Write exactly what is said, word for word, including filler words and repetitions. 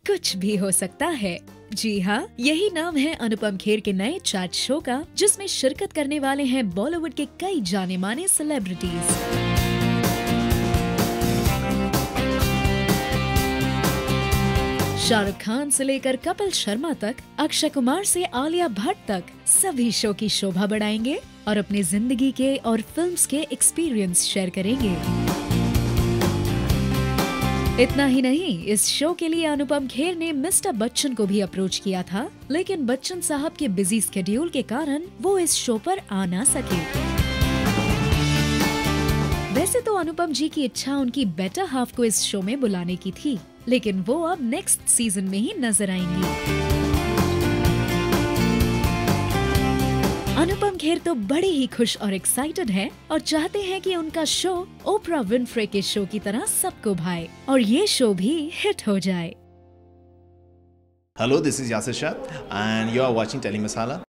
कुछ भी हो सकता है। जी हाँ, यही नाम है अनुपम खेर के नए चैट शो का, जिसमें शिरकत करने वाले हैं बॉलीवुड के कई जाने माने सेलिब्रिटीज। शाहरुख खान से लेकर कपिल शर्मा तक, अक्षय कुमार से आलिया भट्ट तक सभी शो की शोभा बढ़ाएंगे और अपनी जिंदगी के और फिल्म्स के एक्सपीरियंस शेयर करेंगे। इतना ही नहीं, इस शो के लिए अनुपम खेर ने मिस्टर बच्चन को भी अप्रोच किया था, लेकिन बच्चन साहब के बिजी स्केड्यूल के कारण वो इस शो पर आ ना सके। वैसे तो अनुपम जी की इच्छा उनकी बेटर हाफ को इस शो में बुलाने की थी, लेकिन वो अब नेक्स्ट सीजन में ही नजर आएंगी। अनुपम खेर तो बड़े ही खुश और एक्साइटेड हैं और चाहते हैं कि उनका शो ओपरा विनफ्रे के शो की तरह सबको भाए और ये शो भी हिट हो जाए। Hello, this is Yasir Shah and you are watching Telemasala.